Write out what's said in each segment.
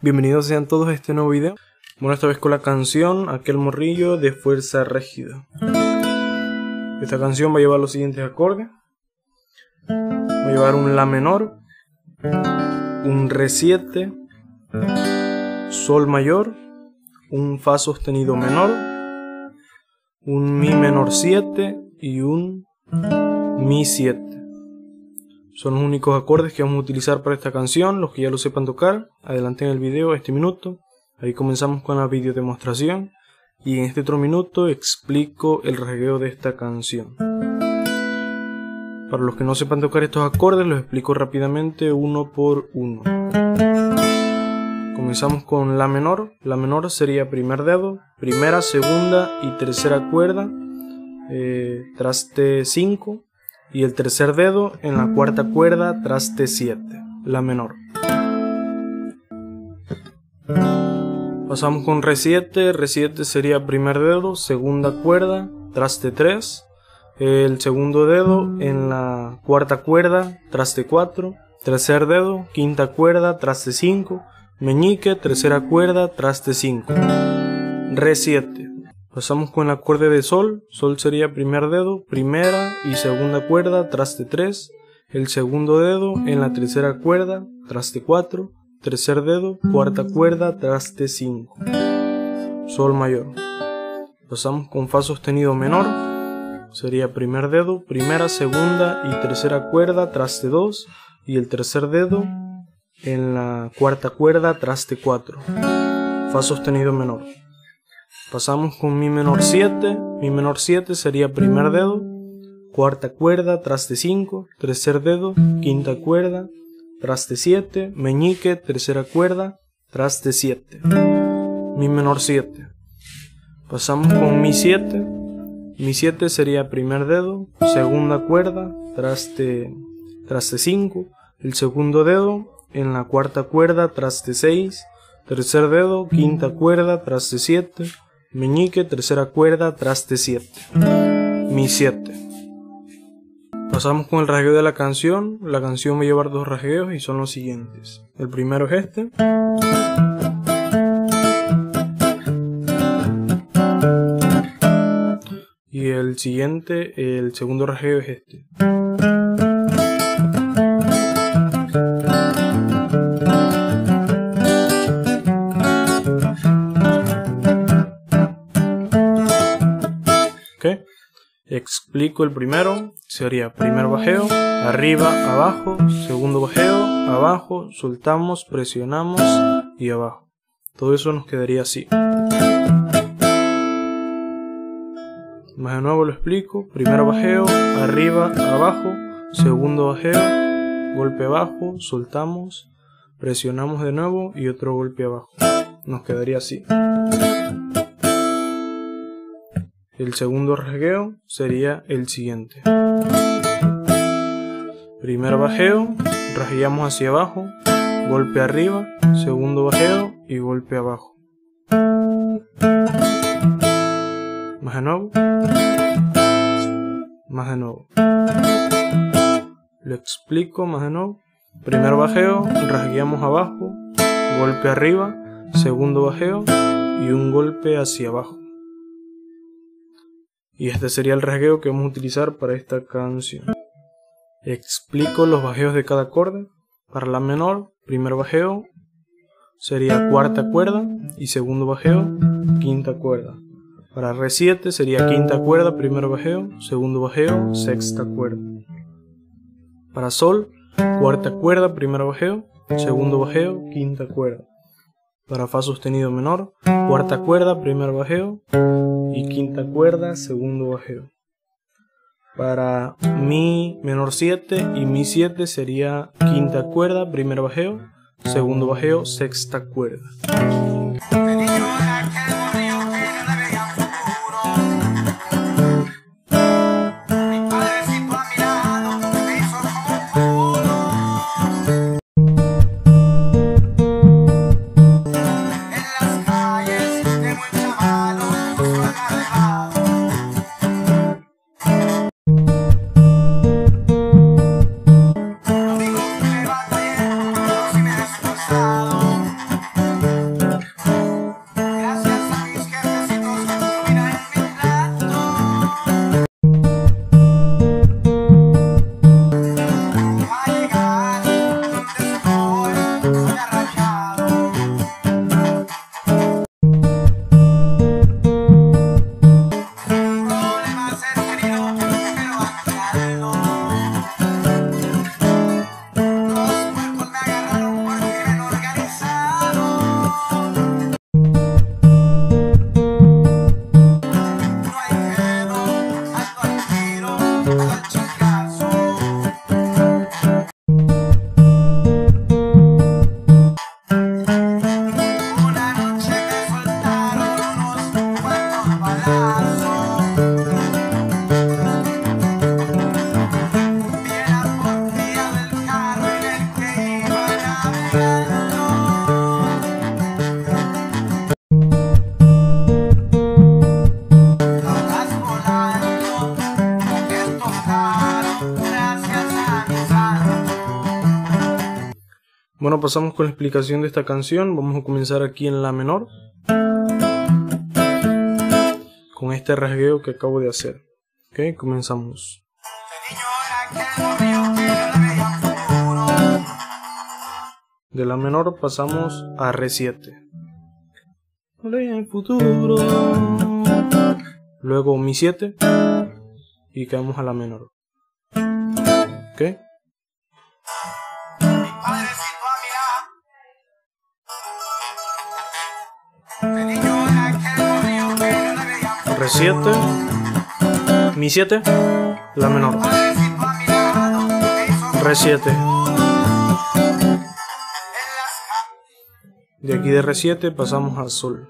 Bienvenidos sean todos a este nuevo video. Bueno, esta vez con la canción Aquel Morrillo de Fuerza Régida. Esta canción va a llevar los siguientes acordes. Va a llevar un La menor, un Re 7, Sol mayor, un Fa sostenido menor, un Mi menor 7 y un Mi 7. Son los únicos acordes que vamos a utilizar para esta canción. Los que ya lo sepan tocar, adelanten el video a este minuto. Ahí comenzamos con la video demostración. Y en este otro minuto explico el rasgueo de esta canción. Para los que no sepan tocar estos acordes, los explico rápidamente uno por uno. Comenzamos con La menor. La menor sería primer dedo, primera, segunda y tercera cuerda, traste 5. Y el tercer dedo en la cuarta cuerda, traste 7, La menor. Pasamos con Re 7. Re 7 sería primer dedo, segunda cuerda, traste 3. El segundo dedo en la cuarta cuerda, traste 4. Tercer dedo, quinta cuerda, traste 5. Meñique, tercera cuerda, traste 5. Re 7. Pasamos con el acorde de Sol. Sol sería primer dedo, primera y segunda cuerda, traste 3. El segundo dedo en la tercera cuerda, traste 4. Tercer dedo, cuarta cuerda, traste 5. Sol mayor. Pasamos con Fa sostenido menor. Sería primer dedo, primera, segunda y tercera cuerda, traste 2. Y el tercer dedo en la cuarta cuerda, traste 4. Fa sostenido menor. Pasamos con Mi menor 7. Mi menor 7 sería primer dedo, cuarta cuerda, traste 5, tercer dedo, quinta cuerda, traste 7, meñique, tercera cuerda, traste 7. Mi menor 7. Pasamos con Mi 7. Mi 7 sería primer dedo, segunda cuerda, traste 5, el segundo dedo en la cuarta cuerda, traste 6, tercer dedo, quinta cuerda, traste 7. Meñique, tercera cuerda, traste 7. Mi 7. Pasamos con el rasgueo de la canción. La canción va a llevar dos rasgueos y son los siguientes. El primero es este. Y el siguiente, el segundo rasgueo es este. Explico el primero. Sería primer bajeo, arriba, abajo, segundo bajeo, abajo, soltamos, presionamos y abajo. Todo eso nos quedaría así. Más de nuevo lo explico. Primer bajeo, arriba, abajo, segundo bajeo, golpe abajo, soltamos, presionamos de nuevo y otro golpe abajo. Nos quedaría así. El segundo rasgueo sería el siguiente. Primer bajeo, rasgueamos hacia abajo, golpe arriba, segundo bajeo y golpe abajo. Más de nuevo. Más de nuevo. Lo explico más de nuevo. Primer bajeo, rasgueamos abajo, golpe arriba, segundo bajeo y un golpe hacia abajo. Y este sería el rasgueo que vamos a utilizar para esta canción. Explico los bajeos de cada acorde. Para La menor, primer bajeo sería cuarta cuerda y segundo bajeo, quinta cuerda. Para Re 7 sería quinta cuerda, primer bajeo, segundo bajeo, sexta cuerda. Para Sol, cuarta cuerda, primer bajeo, segundo bajeo, quinta cuerda. Para Fa sostenido menor, cuarta cuerda, primer bajeo y quinta cuerda, segundo bajeo. Para Mi menor 7 y Mi 7 sería quinta cuerda, primer bajeo, segundo bajeo, sexta cuerda. Bueno, pasamos con la explicación de esta canción. Vamos a comenzar aquí en la menor, con este rasgueo que acabo de hacer. Ok, comenzamos. De la menor pasamos a Re7. El futuro. Luego Mi 7 y caemos a la menor. Ok. Re7, Mi 7, la menor. Re7. De aquí de Re7 pasamos a Sol.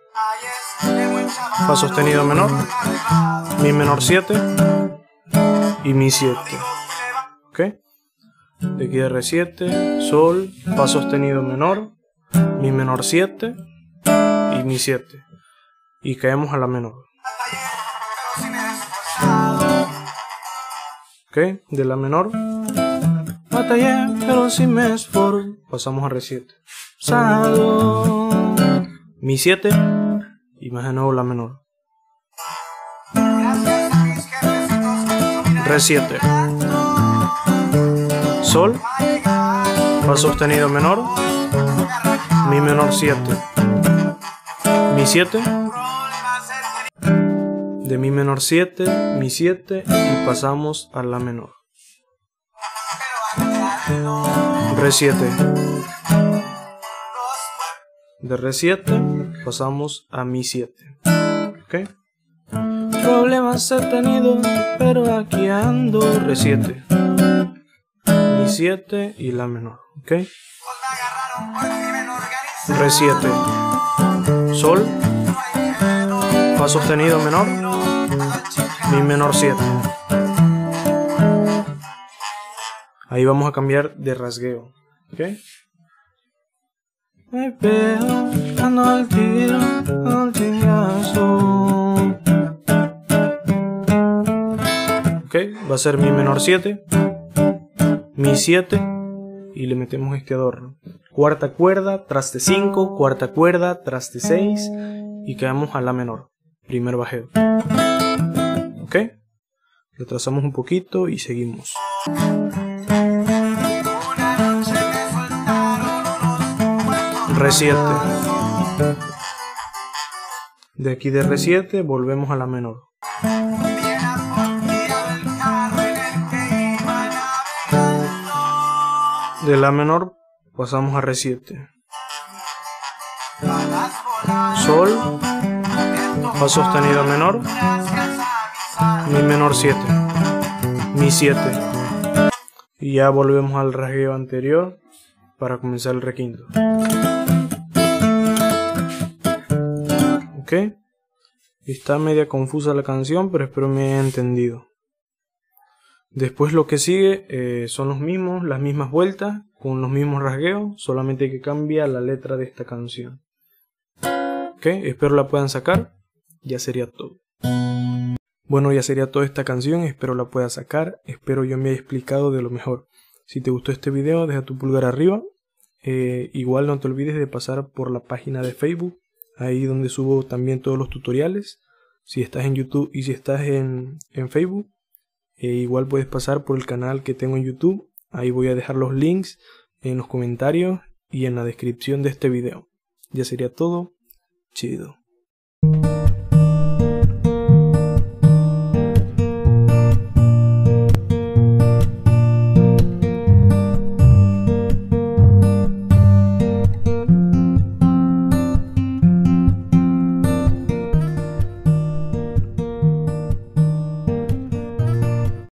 Fa sostenido menor, Mi menor 7 y Mi 7. ¿Ok? De aquí de Re7, Sol, Fa sostenido menor, Mi menor 7 y Mi 7. Y caemos a la menor. Ok, de la menor, batallé, pero si me esforzo, pasamos a Re7. Mi 7 y más de nuevo la menor. Re7, Sol, Fa sostenido menor, Mi menor 7, Mi 7, de Mi menor 7, Mi 7 y pasamos a la menor. Re7, de Re7 pasamos a Mi 7. ¿Ok? Problemas he tenido, pero aquí ando. Re7, Mi 7 y la menor. ¿Ok? Re7, Sol, Fa sostenido menor, Mi menor 7. Ahí vamos a cambiar de rasgueo. ¿Ok? Me veo, ando al tiro, al tirazo. Ok, va a ser Mi menor 7, Mi 7 y le metemos este adorno. Cuarta cuerda, traste 5, cuarta cuerda, traste 6 y quedamos a la menor. Primer bajeo. Ok, retrasamos un poquito y seguimos. Re7. De aquí de Re7 volvemos a la menor. De la menor pasamos a Re7. Sol, Fa sostenido menor, Mi menor 7, Mi 7. Y ya volvemos al rasgueo anterior para comenzar el requinto. Ok, está media confusa la canción, pero espero me haya entendido. Después lo que sigue son las mismas vueltas, con los mismos rasgueos, solamente que cambia la letra de esta canción. Ok, espero la puedan sacar, ya sería todo. Bueno, ya sería toda esta canción, espero la puedas sacar, espero yo me haya explicado de lo mejor. Si te gustó este video, deja tu pulgar arriba. Igual no te olvides de pasar por la página de Facebook, ahí donde subo también todos los tutoriales. Si estás en YouTube y si estás en Facebook, igual puedes pasar por el canal que tengo en YouTube. Ahí voy a dejar los links en los comentarios y en la descripción de este video. Ya sería todo. Chido.